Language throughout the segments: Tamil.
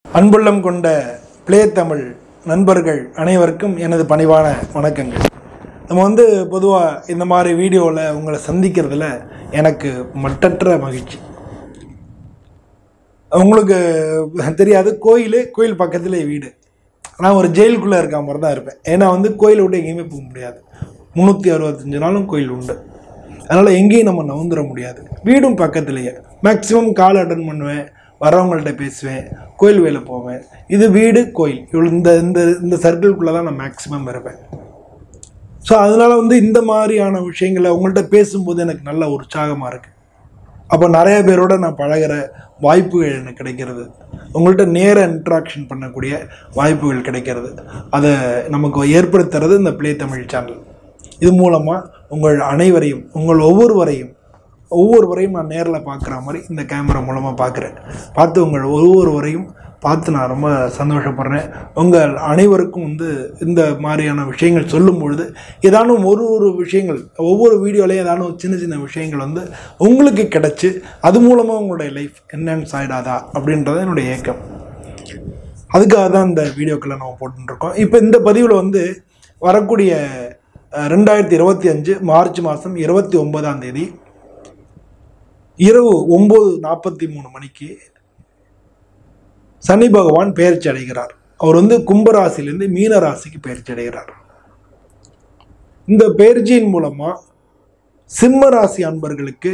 அன்புள்ளம் கொண்ட பிளே தமிழ் நண்பர்கள் அனைவருக்கும் எனது பணிவான வணக்கங்கள். நம்ம பொதுவாக இந்த மாதிரி வீடியோவில் உங்களை சந்திக்கிறதுல எனக்கு மட்டற்ற மகிழ்ச்சி. உங்களுக்கு தெரியாது, கோயில் பக்கத்தில் வீடு. நான் ஒரு ஜெயிலுக்குள்ளே இருக்க மாதிரி தான் இருப்பேன். ஏன்னா கோயிலை விட்டு எங்கேயுமே போக முடியாது. 365 நாளும் கோயில் உண்டு. அதனால் எங்கேயும் நம்ம நவுந்துட முடியாது. வீடும் பக்கத்துலேயே. மேக்ஸிமம் கால் அட்டன் பண்ணுவேன், வரவங்கள்ட்ட பேசுவேன், கோயில் வேலை போவேன். இது வீடு கோயில் இவ்வளோ இந்த சர்க்கிள்குள்ளே தான் நான் மேக்ஸிமம் இருப்பேன். ஸோ அதனால் இந்த மாதிரியான விஷயங்களை உங்கள்கிட்ட பேசும்போது எனக்கு நல்ல உற்சாகமாக இருக்குது. அப்போ நிறைய பேரோட நான் பழகிற வாய்ப்புகள் எனக்கு கிடைக்கிறது. உங்கள்கிட்ட நேர இன்ட்ராக்ஷன் பண்ணக்கூடிய வாய்ப்புகள் கிடைக்கிறது. அதை நமக்கு ஏற்படுத்துறது இந்த பிளே தமிழ் சேனல். இது மூலமாக உங்கள் அனைவரையும், உங்கள் ஒவ்வொருவரையும் நான் நேரில் பார்க்குற மாதிரி இந்த கேமரா மூலமாக பார்த்து உங்கள் ஒவ்வொருவரையும் பார்த்து நான் ரொம்ப சந்தோஷப்படுறேன். உங்கள் அனைவருக்கும் இந்த மாதிரியான விஷயங்கள் சொல்லும் பொழுது ஏதானும் ஒரு விஷயங்கள், ஒவ்வொரு வீடியோலையும் ஏதானும் சின்ன விஷயங்கள் உங்களுக்கு கிடச்சி அது மூலமாக உங்களுடைய லைஃப் என்ஹான்ஸ் ஆகிடாதா அப்படின்றது என்னுடைய ஏக்கம். அதுக்காக தான் இந்த வீடியோக்களை நம்ம போட்டுருக்கோம். இப்போ இந்த பதிவில் வரக்கூடிய 2025 மார்ச் மாதம் 29ஆம் தேதி இரவு 9:43 மணிக்கு சனி பகவான் பெயர்ச்சி அடைகிறார். அவர் கும்பராசிலிருந்து மீன ராசிக்கு பெயர்ச்சி அடைகிறார். இந்த பெயர்ச்சியின் மூலமா சிம்ம ராசி அன்பர்களுக்கு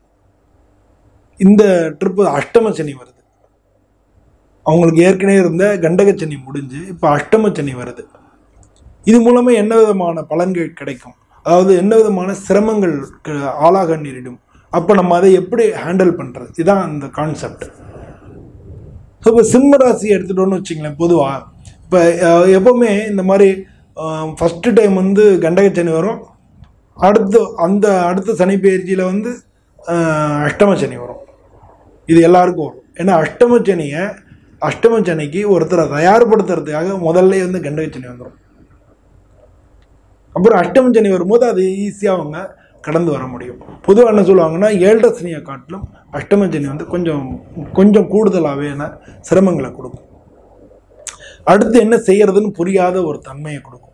இந்த ட்ரிப்பு அஷ்டம சனி வருது. அவங்களுக்கு ஏற்கனவே இருந்த கண்டக சனி முடிஞ்சு இப்போ அஷ்டம சனி வருது. இது மூலமா என்ன விதமான பலன்கள் கிடைக்கும், அதாவது என்ன விதமான சிரமங்கள் ஆளாக நேரிடும், அப்போ நம்ம அதை எப்படி ஹேண்டில் பண்ணுறது, இதுதான் அந்த கான்செப்ட். ஸோ இப்போ சிம்ம ராசி எடுத்துட்டோன்னு வச்சிங்களேன். பொதுவாக இப்போ எப்போவுமே இந்த மாதிரி ஃபஸ்ட்டு டைம் கண்டக சனி வரும், அடுத்த சனி பயிற்சியில் அஷ்டம சனி வரும். இது எல்லாருக்கும் வரும். ஏன்னா அஷ்டம சனிக்கு ஒருத்தரை தயார்படுத்துறதுக்காக முதல்ல கண்டக சனி வந்துடும். அப்புறம் அஷ்டம சனி வரும்போது அது ஈஸியாக அவங்க கடந்து வர முடியும். பொதுவாக என்ன சொல்லுவாங்கன்னா, 7 சனியை காட்டிலும் அஷ்டம சனி கொஞ்சம் கூடுதலாகவே சிரமங்களை கொடுக்கும். அடுத்து என்ன செய்யறதுன்னு புரியாத ஒரு தன்மையை கொடுக்கும்.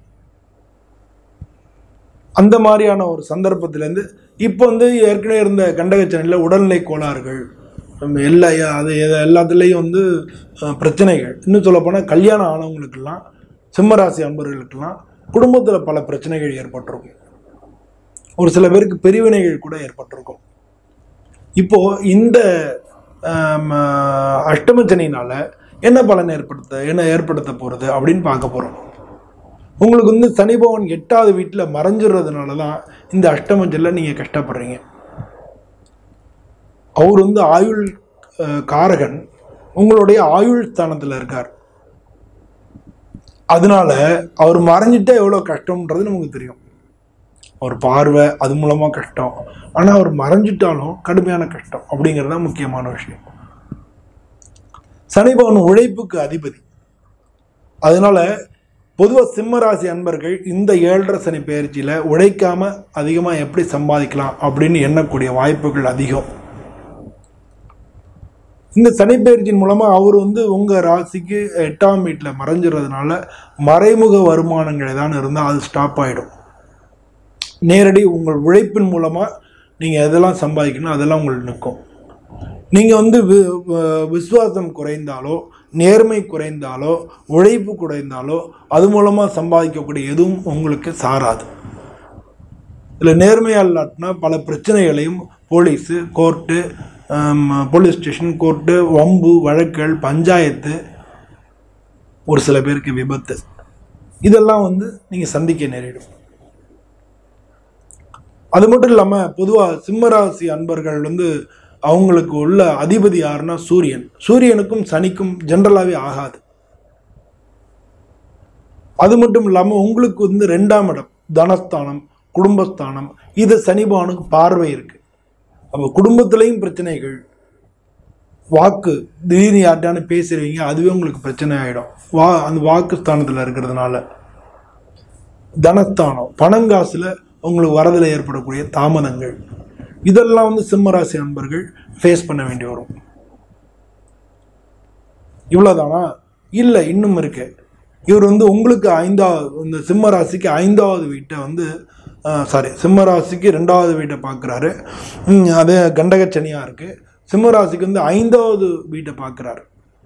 அந்த மாதிரியான ஒரு சந்தர்ப்பத்திலேருந்து இப்போ ஏற்கனவே இருந்த கண்டக சனியில் உடல்நிலை கோளாறுகள், எல்லாத்துலேயும் பிரச்சனைகள். இன்னும் சொல்லப்போனால் கல்யாணம் ஆனவங்களுக்கெல்லாம், சிம்மராசி அன்பர்களுக்கெல்லாம் குடும்பத்தில் பல பிரச்சனைகள் ஏற்பட்டிருக்கும். ஒரு சில பேருக்கு பிரிவினைகள் கூட ஏற்பட்டிருக்கும். இப்போ இந்த அஷ்டம சனியினால என்ன பலன் ஏற்படுத்த போகிறது அப்படின்னு பார்க்க போகிறோம். உங்களுக்கு சனி பகவான் 8வது வீட்டில் மறைஞ்சிடுறதுனால தான் இந்த அஷ்டம சனியில் நீங்கள் கஷ்டப்படுறீங்க. அவர் ஆயுள் காரகன் உங்களுடைய ஆயுள் ஸ்தானத்தில் இருக்கார். அதனால அவர் மறைஞ்சிட்டா எவ்வளோ கஷ்டம்ன்றது நமக்கு தெரியும். அவர் பார்வை அது மூலமாக கஷ்டம், ஆனால் அவர் மறைஞ்சிட்டாலும் கடுமையான கஷ்டம் அப்படிங்கிறது தான் முக்கியமான விஷயம். சனி பகவான் உழைப்புக்கு அதிபதி. அதனால பொதுவாக சிம்மராசி அன்பர்கள் இந்த 7.5 சனி பயிற்சியில் உழைக்காம அதிகமாக எப்படி சம்பாதிக்கலாம் அப்படின்னு எண்ணக்கூடிய வாய்ப்புகள் அதிகம். இந்த சனி பயிற்சியின் மூலமாக அவர் உங்கள் ராசிக்கு 8ஆம் வீட்டில் மறைஞ்சிடுறதுனால மறைமுக வருமானங்கள் ஏதாவது இருந்தால் அது ஸ்டாப் ஆகிடும். நேரடி உங்கள் உழைப்பின் மூலமாக நீங்கள் எதெல்லாம் சம்பாதிக்கணும் அதெல்லாம் உங்களுக்கு நிற்கும். நீங்கள் விசுவாசம் குறைந்தாலோ, நேர்மை குறைந்தாலோ, உழைப்பு குறைந்தாலோ அது மூலமாக சம்பாதிக்கக்கூடிய எதுவும் உங்களுக்கு சாராது. இதில் நேர்மையாக இல்லாட்டினா பல பிரச்சனைகளையும் police, court, police station, court, வம்பு வழக்குகள், பஞ்சாயத்து, ஒரு சில பேருக்கு விபத்து, இதெல்லாம் நீங்கள் சந்திக்க நேரிடும். அது மட்டும் இல்லாமல் பொதுவாக சிம்மராசி அன்பர்கள் அவங்களுக்கு உள்ள அதிபதி யாருன்னா சூரியனுக்கும் சனிக்கும் ஜென்ரலாகவே ஆகாது. அது மட்டும் இல்லாமல் உங்களுக்கு 2ஆம் இடம் தனஸ்தானம், குடும்பஸ்தானம், இது சனி பகவானுக்கு பார்வை இருக்கு. அப்போ குடும்பத்திலையும் பிரச்சனைகள், வாக்கு திடீர்னு யார்ட்டானு பேசுறீங்க, அதுவே உங்களுக்கு பிரச்சனை ஆகிடும். அந்த வாக்கு ஸ்தானத்தில் இருக்கிறதுனால. தனஸ்தானம், பணங்காசில் உங்களுக்கு வரதில் ஏற்படக்கூடிய தாமதங்கள், இதெல்லாம் சிம்மராசி அன்பர்கள் ஃபேஸ் பண்ண வேண்டி வரும். இவ்வளோதானா? இல்லை, இன்னும் இருக்கு. இவர் வந்து உங்களுக்கு இந்த சிம்ம ராசிக்கு 5வது வீட்டை வந்து சிம்ம ராசிக்கு 2வது வீட்டை பார்க்குறாரு. அது கண்டகச்சனியாக இருக்குது. சிம்ம ராசிக்கு வந்து 5வது வீட்டை பார்க்குறாரு.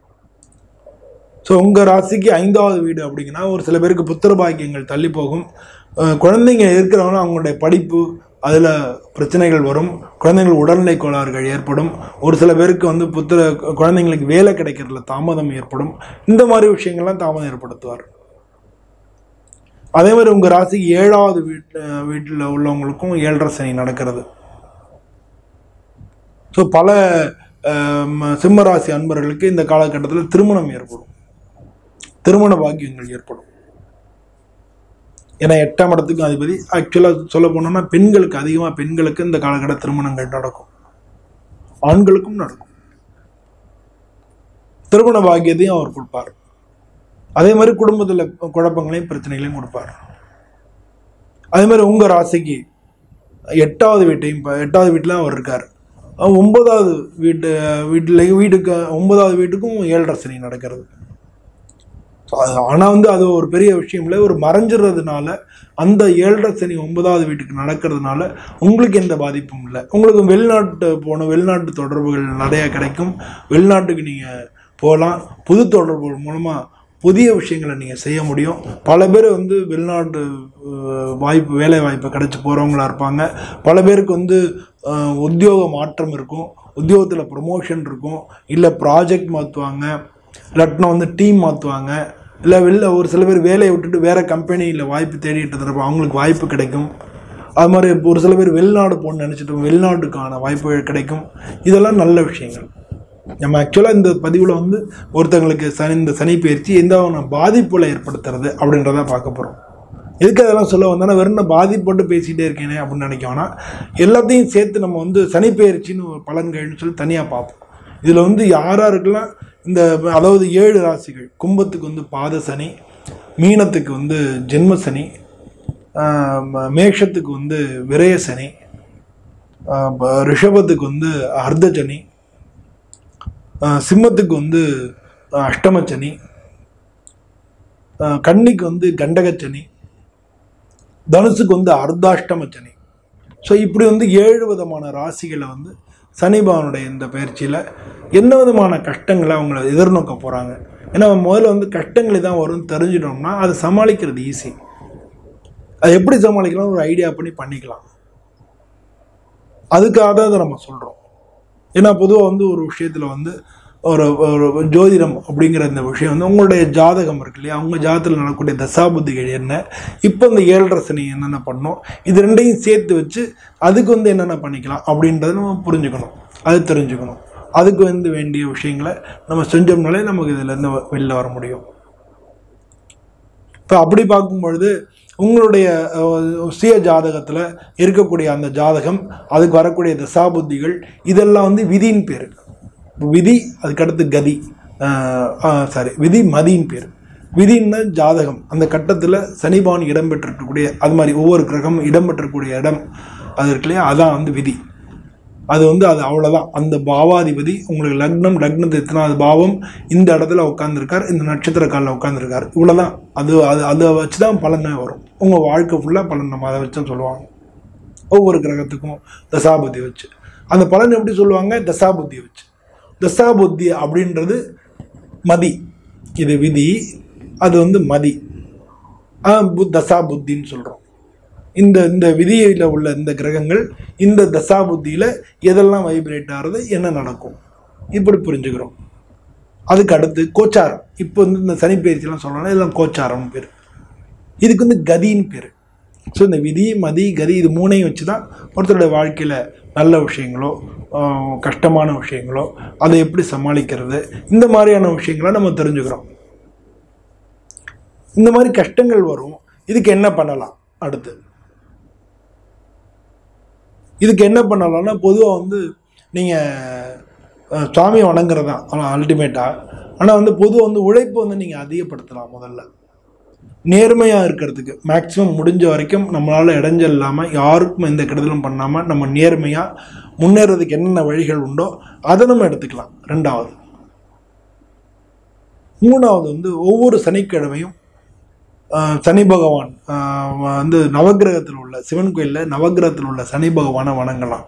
ஸோ உங்கள் ராசிக்கு 5வது வீடு அப்படிங்கன்னா ஒரு சில பேருக்கு புத்திர பாக்கியங்கள் தள்ளி போகும். குழந்தைங்க இருக்கிறவங்க அவங்களுடைய படிப்பு அதில் பிரச்சனைகள் வரும். குழந்தைகள் உடல்நிலை கோளாறுகள் ஏற்படும். ஒரு சில பேருக்கு வந்து குழந்தைங்களுக்கு வேலை கிடைக்கிறதுல தாமதம் ஏற்படும். இந்த மாதிரி விஷயங்கள்லாம் தாமதம் ஏற்படுத்துவார். அதே மாதிரி உங்கள் ராசிக்கு 7வது வீட்டில் உள்ளவங்களுக்கும் 7.5 சனி நடக்கிறது. ஸோ பல சிம்ம ராசி அன்பர்களுக்கு இந்த காலகட்டத்தில் திருமணம் ஏற்படும், திருமண பாக்கியங்கள் ஏற்படும். ஏன்னா 8ஆம் இடத்துக்கு அதிபதி. ஆக்சுவலாக சொல்ல போனோம்னா பெண்களுக்கு இந்த காலகட்ட திருமணங்கள் நடக்கும், ஆண்களுக்கும் நடக்கும். திருமண பாக்கியத்தையும் அவர் கொடுப்பார். அதே மாதிரி குடும்பத்தில் குழப்பங்களையும் பிரச்சனைகளையும் கொடுப்பார். அதே மாதிரி உங்கள் ராசிக்கு 8வது வீட்டில் அவர் இருக்கார். 9வது வீட்டுக்கு 9வது வீட்டுக்கும் 7.5 சனி நடக்கிறது. ஆனால் வந்து அது ஒரு பெரிய விஷயம் இல்லை. ஒரு மறைஞ்சிடுறதுனால அந்த 7.5 சனி 9வது வீட்டுக்கு நடக்கிறதுனால உங்களுக்கு எந்த பாதிப்பும் இல்லை. உங்களுக்கு வெளிநாட்டு தொடர்புகள் நிறையா கிடைக்கும். வெளிநாட்டுக்கு நீங்கள் போகலாம். புது தொடர்புகள் மூலமாக புதிய விஷயங்களை நீங்கள் செய்ய முடியும். பல பேர் வந்து வெளிநாட்டு வேலை வாய்ப்பு கிடைச்சி போகிறவங்களா இருப்பாங்க. பல பேருக்கு வந்து உத்தியோக மாற்றம் இருக்கும், உத்தியோகத்தில் ப்ரமோஷன் இருக்கும், இல்லை ப்ராஜெக்ட் மாற்றுவாங்க, இல்லாட்டினா வந்து டீம் மாற்றுவாங்க, இல்லை ஒரு சில பேர் வேலையை விட்டுட்டு வேறு கம்பெனியில் வாய்ப்பு தேடிட்டு இருப்போம், அவங்களுக்கு வாய்ப்பு கிடைக்கும். அது மாதிரி ஒரு சில பேர் வெளிநாடு போகணுன்னு நினச்சிட்டு வெளிநாட்டுக்கான வாய்ப்புகள் கிடைக்கும். இதெல்லாம் நல்ல விஷயங்கள். நம்ம ஆக்சுவலாக இந்த பதிவில் வந்து ஒருத்தங்களுக்கு இந்த சனி பயிற்சி எந்த பாதிப்புகளை ஏற்படுத்துறது அப்படின்றத பார்க்க போகிறோம். எதுக்கு அதெல்லாம் சொல்ல வந்தோன்னா வெறும் பாதிப்பட்டு பேசிகிட்டே இருக்கேனே அப்படின்னு நினைக்கோன்னா எல்லாத்தையும் சேர்த்து நம்ம வந்து சனி பயிற்சின்னு ஒரு பலன்கள்னு சொல்லி தனியாக பார்ப்போம். இதில் வந்து யாராருக்கெல்லாம் அதாவது 7 ராசிகள், கும்பத்துக்கு வந்து பாத சனி, மீனத்துக்கு வந்து ஜென்ம சனி, மேஷத்துக்கு வந்து விரய சனி, ரிஷபத்துக்கு வந்து அர்த்த சனி, சிம்மத்துக்கு வந்து அஷ்டமச்சனி, கன்னிக்கு வந்து கண்டகச்சனி, தனுசுக்கு வந்து அர்த்தாஷ்டமச்சனி. ஸோ இப்படி வந்து 7 விதமான ராசிகளை வந்து சனிபகவானுடைய இந்த பயிற்சியில் என்ன விதமான கஷ்டங்களை அவங்கள எதிர்நோக்க போகிறாங்க. ஏன்னா முதல்ல வந்து கஷ்டங்களை தான் வரும்னு தெரிஞ்சிட்டோம்னா அதை சமாளிக்கிறது ஈஸி. அது எப்படி சமாளிக்கலாம் ஒரு ஐடியா பண்ணிக்கலாம். அதுக்காக தான் அதை நம்ம சொல்கிறோம். ஏன்னா பொதுவாக வந்து ஒரு விஷயத்தில் வந்து ஒரு ஜோதிடம் அப்படிங்கிற இந்த விஷயம் வந்து உங்களுடைய ஜாதகம் இருக்கு இல்லையா, அவங்க ஜாதகத்தில் நடக்கக்கூடிய தசாபுத்திகள் என்ன, இப்போ இந்த 7.5 சனி என்னென்ன பண்ணோம், இது ரெண்டையும் சேர்த்து வச்சு அதுக்கு வந்து என்னென்ன பண்ணிக்கலாம் அப்படின்றத நம்ம புரிஞ்சுக்கணும், அது தெரிஞ்சுக்கணும். அதுக்கு வந்து வேண்டிய விஷயங்களை நம்ம செஞ்சோம்னாலே நமக்கு இதிலேருந்து வெளில வர முடியும். இப்போ அப்படி பார்க்கும்பொழுது உங்களுடைய சுய ஜாதகத்தில் இருக்கக்கூடிய அந்த ஜாதகம், அதுக்கு வரக்கூடிய தசாபுத்திகள், இதெல்லாம் வந்து விதியின் பேர். விதி, அதுக்கடுத்து கதி, விதி மதியின் பேர். விதின்னா ஜாதகம், அந்த கட்டத்தில் சனிபகவான் இடம்பெற்றிருக்கக்கூடிய, அது மாதிரி ஒவ்வொரு கிரகம் இடம்பெற்றக்கூடிய இடம் அது இருக்கு இல்லையா, அதான் வந்து விதி. அது வந்து அது அவ்வளோதான். அந்த பாவாதிபதி உங்களுக்கு லக்னத்து எத்தனாவது பாவம் இந்த இடத்துல உட்காந்துருக்கார், இந்த நட்சத்திர காலில் உட்காந்துருக்கார், இவ்வளோதான். அதை வச்சு தான் பலனே வரும். உங்கள் வாழ்க்கை ஃபுல்லாக பலன் நம்ம அதை வச்சு தான் சொல்லுவாங்க. ஒவ்வொரு கிரகத்துக்கும் தசாபுத்தி வச்சு அந்த பலன் எப்படி சொல்லுவாங்க, தசாபுத்தியை வச்சு. தசாபுத்தி அப்படின்றது மதி, இது விதி, அது வந்து மதி, தசாபுத்தின்னு சொல்கிறோம். இந்த விதியில் உள்ள இந்த கிரகங்கள் இந்த தசாபுத்தியில் எதெல்லாம் வைப்ரேட் ஆகிறது, என்ன நடக்கும், இப்படி புரிஞ்சுக்கிறோம். அதுக்கு அடுத்து கோச்சாரம். இப்போ வந்து இந்த சனி பயிற்சியெல்லாம் சொல்லணும்னா இதெல்லாம் கோச்சாரம்னு பேர். இதுக்கு வந்து கதின்னு பேர். ஸோ இந்த விதி மதி கதி இது மூணையும் வச்சு தான் ஒருத்தருடைய வாழ்க்கையில் நல்ல விஷயங்களோ கஷ்டமான விஷயங்களோ அதை எப்படி சமாளிக்கிறது, இந்த மாதிரியான விஷயங்களை நம்ம தெரிஞ்சுக்கிறோம். இந்த மாதிரி கஷ்டங்கள் வரும், இதுக்கு என்ன பண்ணலாம், அடுத்து இதுக்கு என்ன பண்ணலாம்னா பொதுவாக வந்து நீங்கள் சுவாமியை வணங்குறது தான் ஆனால் அல்டிமேட்டாக. ஆனால் வந்து பொதுவாக வந்து உழைப்பு வந்து நீங்கள் அதிகப்படுத்தலாம். முதல்ல நேர்மையாக இருக்கிறதுக்கு மேக்ஸிமம் முடிஞ்ச வரைக்கும் நம்மளால் இடைஞ்சல் இல்லாமல் யாருக்கும் எந்த கெடுதலும் பண்ணாமல் நம்ம நேர்மையாக முன்னேறதுக்கு என்னென்ன வழிகள் உண்டோ அதை நம்ம எடுத்துக்கலாம். ரெண்டாவது மூணாவது வந்து ஒவ்வொரு சனிக்கிழமையும் சனி பகவான் வந்து நவகிரகத்தில் உள்ள சிவன் கோயிலில் நவகிரகத்தில் உள்ள சனி பகவானை வணங்கலாம்.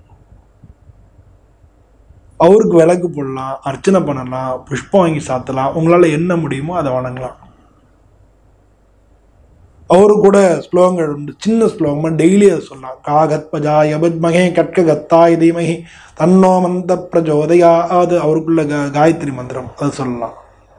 அவருக்கு விளக்கு போடலாம், அர்ச்சனை பண்ணலாம், புஷ்பம் வாங்கி சாத்தலாம். உங்களால் என்ன முடியுமோ அதை வணங்கலாம். அவரு கூட ஸ்லோகங்கள் உண்டு, சின்ன ஸ்லோகமாக டெய்லி அதை சொல்லலாம். காகத்பஜா யபத்மகே கட்ககத்தாய் தீமகி தன்னோ மந்த பிரஜோதயா, அது அவருக்குள்ள காயத்ரி மந்திரம், அதை சொல்லலாம்.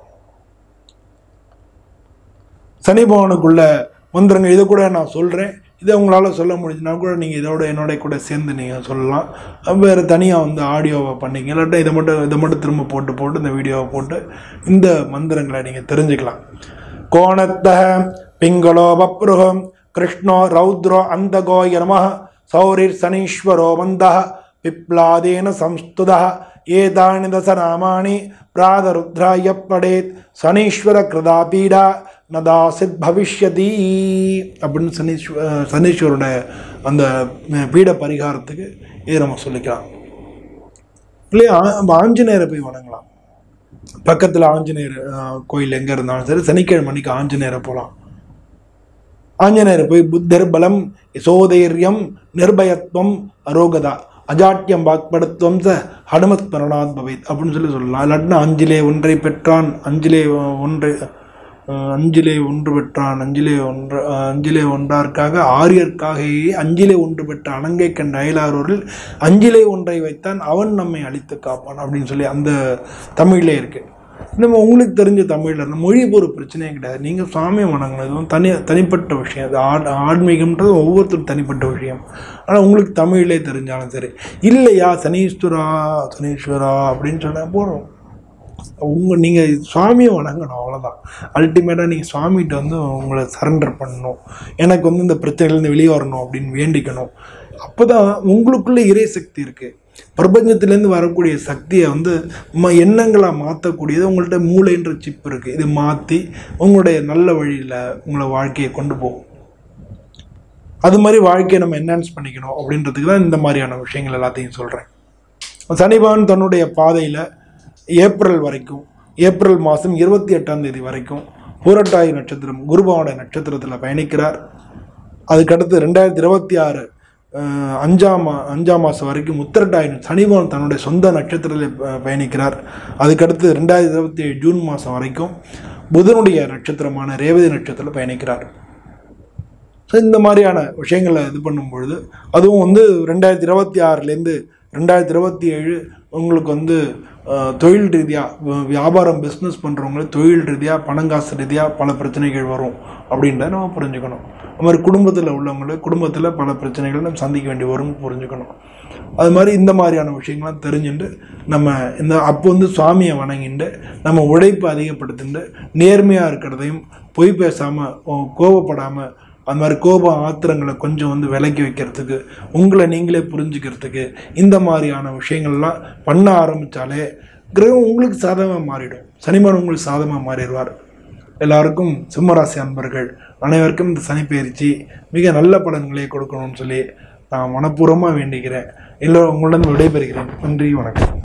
சனி பகவானுக்குள்ள மந்திரங்கள் இதை கூட நான் சொல்கிறேன். இதை உங்களால் சொல்ல முடிஞ்சுன்னா கூட நீங்கள் இதோட என்னோட கூட சேர்ந்து நீங்கள் சொல்லலாம். வேறு தனியாக வந்து ஆடியோவை பண்ணிங்க, இல்லாட்டா இதை மட்டும் திரும்ப போட்டு இந்த வீடியோவை போட்டு இந்த மந்திரங்களை நீங்கள் தெரிஞ்சுக்கலாம். கோணத்த பிங்களோ பப்ருகம் கிருஷ்ணோ ரௌத்ரோ அந்தகோய நமः சௌரிர் சனீஸ்வரோ மந்தः பிப்லாதேன சம்ஸ்துதः ஏதானி தசநாமானி பிராதருத்ராய படேத் சனீஸ்வர கிருதா பீடா நதாசித் பவிஷ்யதி அப்படின்னு சனீஸ்வரோட அந்த பீட பரிகாரத்துக்கு இதை நம்ம சொல்லிக்கலாம். இல்லையா ஆஞ்சநேயரை போய் வணங்கலாம். பக்கத்தில் ஆஞ்சநேயர் கோயில் எங்கே இருந்தாலும் சரி, சனிக்கிழமை அன்னைக்கு ஆஞ்சநேயரை போகலாம். ஆஞ்சநேயரை போய் புத்தர் பலம் யசோதைரியம் நிர்பயத்வம் அரோகதா அஜாட்டியம் வாக்படத்துவம் ச ஹனுமத் மரணாத் பவேத் அப்படின்னு சொல்லலாம். இல்லாட்டினா அஞ்சிலே ஒன்றை பெற்றான், அஞ்சிலே ஒன்று பெற்றான், அஞ்சிலே ஒன்றார்க்காக ஆரியர்க்காகவே அஞ்சிலே ஒன்று பெற்ற அணங்கை கண்ட அயலாரூரில் அஞ்சிலே ஒன்றை வைத்தான் அவன் நம்மை அழித்து காப்பான் அப்படின்னு சொல்லி அந்த தமிழ்லே இருக்கு. நம்ம உங்களுக்கு தெரிஞ்ச தமிழில் இருந்த மொழிக்கு ஒரு பிரச்சனையே கிடையாது. நீங்கள் சாமி வணங்கினதும் தனிப்பட்ட விஷயம். அது ஆன்மீகம்ன்றது ஒவ்வொருத்தரும் தனிப்பட்ட விஷயம். ஆனால் உங்களுக்கு தமிழிலே தெரிஞ்சாலும் சரி, இல்லையா சனீஸ்வரா அப்படின்னு சொன்னால் போகிறோம். நீங்கள் சுவாமியை வணங்கணும், அவ்வளோதான். அல்டிமேட்டாக நீங்கள் சுவாமிகிட்ட வந்து உங்களை சரண்டர் பண்ணணும். எனக்கு வந்து இந்த பிரச்சனையிலேருந்து வெளியே வரணும் அப்படின்னு வேண்டிக்கணும். அப்போ தான் உங்களுக்குள்ளே இறை சக்தி இருக்குது. பிரபஞ்சத்திலேருந்து வரக்கூடிய சக்தியை வந்து எண்ணங்களாக மாற்றக்கூடியது உங்கள்கிட்ட மூளைன்ற சிப் இருக்குது. இது மாற்றி உங்களுடைய நல்ல வழியில் உங்களை வாழ்க்கையை கொண்டு போகும். அது மாதிரி வாழ்க்கையை நம்ம என்ஹான்ஸ் பண்ணிக்கணும் அப்படின்றதுக்கு தான் இந்த மாதிரியான விஷயங்கள் எல்லாத்தையும் சொல்கிறேன். சனி பகவான் தன்னுடைய பாதையில் ஏப்ரல் மாதம் 28ஆம் தேதி வரைக்கும் பூரட்டாதி நட்சத்திரம் குருபவனுடைய நட்சத்திரத்தில் பயணிக்கிறார். அதுக்கடுத்து 2026 அஞ்சாம் மாதம் வரைக்கும் உத்திரட்டாதி சனி பகவான் தன்னுடைய சொந்த நட்சத்திரத்தில் பயணிக்கிறார். அதுக்கடுத்து 2027 ஜூன் மாதம் வரைக்கும் புதனுடைய நட்சத்திரமான ரேவதி நட்சத்திரத்தில் பயணிக்கிறார். ஸோ இந்த மாதிரியான விஷயங்களை இது பண்ணும் பொழுது அதுவும் வந்து 2026லேருந்து 2027 உங்களுக்கு வந்து தொழில் ரீதியாக வியாபாரம் பிஸ்னஸ் பண்ணுறவங்களுக்கு தொழில் ரீதியாக பணங்காசு ரீதியாக பல பிரச்சனைகள் வரும் அப்படின்றத நம்ம புரிஞ்சுக்கணும். அது மாதிரி குடும்பத்தில் உள்ளவங்களுக்கு குடும்பத்தில் பல பிரச்சனைகளை நம்ம சந்திக்க வேண்டி வரும்னு புரிஞ்சுக்கணும். அது மாதிரி இந்த மாதிரியான விஷயங்கள்லாம் தெரிஞ்சுட்டு நம்ம அப்போ வந்து சுவாமியை வணங்கிட்டு நம்ம உழைப்பு அதிகப்படுத்திட்டு நேர்மையாக இருக்கிறதையும் பொய் பேசாமல் கோபப்படாமல் அந்த மாதிரி கோபம் ஆத்திரங்களை கொஞ்சம் வந்து விலக்கி வைக்கிறதுக்கு உங்களை நீங்களே புரிஞ்சுக்கிறதுக்கு இந்த மாதிரியான விஷயங்கள்லாம் பண்ண ஆரம்பித்தாலே கிரகம் உங்களுக்கு சாதகமாக மாறிடும். சனிமான் உங்களுக்கு சாதகமாக மாறிடுவார். எல்லாருக்கும் சிம்மராசி அன்பர்கள் அனைவருக்கும் இந்த சனிப்பெயர்ச்சி மிக நல்ல பலன்களை கொடுக்கணும்னு சொல்லி நான் மனப்பூர்வமாக வேண்டிக்கிறேன். எல்லோரும் உங்களிடம் விடைபெறுகிறேன். நன்றி, வணக்கம்.